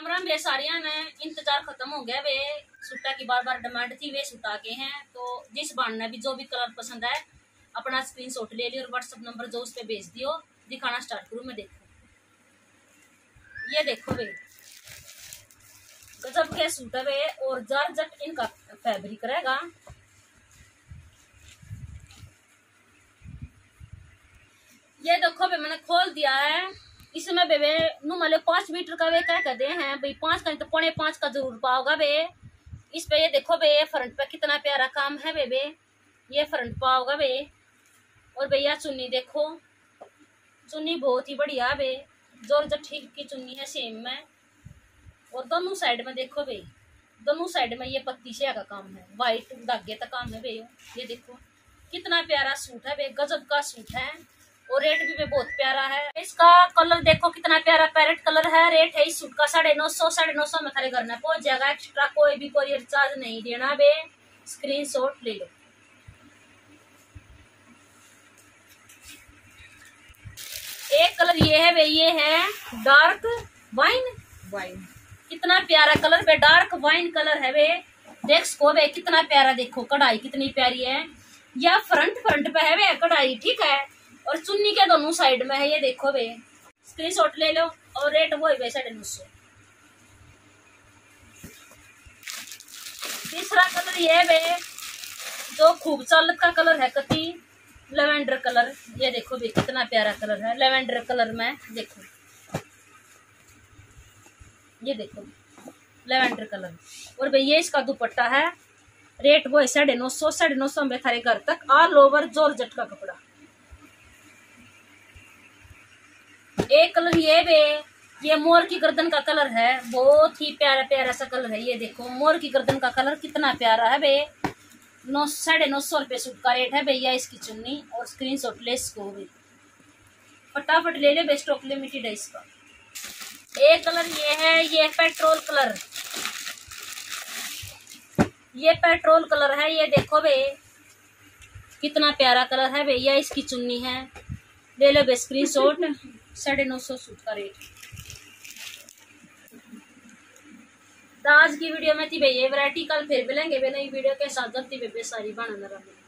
राम राम बे सारिया ने इंतजार खत्म हो गया वे सूटा की बार बार डिमांड थी वे सूट आ गए हैं। तो जिस बाण ने भी जो भी कलर पसंद है अपना स्क्रीनशॉट ले लियो और व्हाट्सएप नंबर जो उस पे भेज दियो। दिखाना स्टार्ट करूँ मैं। देखो ये देखो वे गजब के सूट है वे और जॉर्जेट इनका फैब्रिक रहेगा। ये देखो वे मैंने खोल दिया है। इसमें बेबे नु माले 5 मीटर का वे क्या कहते हैं भाई 5 का तो 5.5 का जरूर पाओगा बे। इस पे ये देखो बे फ्रंट पे कितना प्यारा काम है बेबे। ये फ्रंट पाओगा बे और भैया चुन्नी देखो, चुन्नी बहुत ही बढ़िया बे जॉर्जेट ठीक की चुन्नी है सेम में। और दोनों साइड में देखो बे, दोनों साइड में ये पत्ती से का काम है, व्हाइट धागे तक काम है बे। ये देखो कितना प्यारा सूट है बे, गजब का सूट है और रेट भी बहुत प्यारा है। इसका कलर देखो कितना प्यारा पैरेट कलर है। रेट है इस सूट का 950 में थारे घर में पहुंच जाएगा। एक्स्ट्रा कोई भी कोरियर चार्ज नहीं देना बे। स्क्रीनशॉट ले लो। एक कलर ये है बे, ये है डार्क वाइन। कितना प्यारा कलर बे, डार्क वाइन कलर है बे। देख सको बे कितना प्यारा, देखो कढ़ाई कितनी प्यारी है। या फ्रंट पे है बे कढ़ाई, ठीक है। और चुन्नी के दोनों साइड में है। ये देखो बे स्क्रीनशॉट ले लो और रेट वो है 950। तीसरा कलर ये है बे जो खूब चलत का कलर है, कति लेवेंडर कलर। ये देखो बे कितना प्यारा कलर है लेवेंडर कलर में। देखो ये देखो लेवेंडर कलर। और भैया इसका दुपट्टा है। रेट वो है 950 में थारे घर तक ऑल ओवर जॉर्जेट का कपड़ा। एक कलर ये बे, ये मोर की गर्दन का कलर है, बहुत ही प्यारा प्यारा सा कलर है। ये देखो मोर की गर्दन का कलर कितना प्यारा है बे। 950 रुपये सूट का रेट है भैया। इसकी चुन्नी और स्क्रीनशॉट ले इसको बे, फटाफट ले ले बे, स्टॉक लिमिटेड है इसका। एक कलर ये है, ये पेट्रोल कलर, ये पेट्रोल कलर है। ये देखो बे कितना प्यारा कलर है भैया। इसकी चुन्नी है, ले लो बे स्क्रीनशॉट। 950 सूट का रेट। आज की वीडियो में थी भैया वैरायटी, कल फिर मिलेंगे नई वीडियो के साथ। जब थी बेबे सारी बना।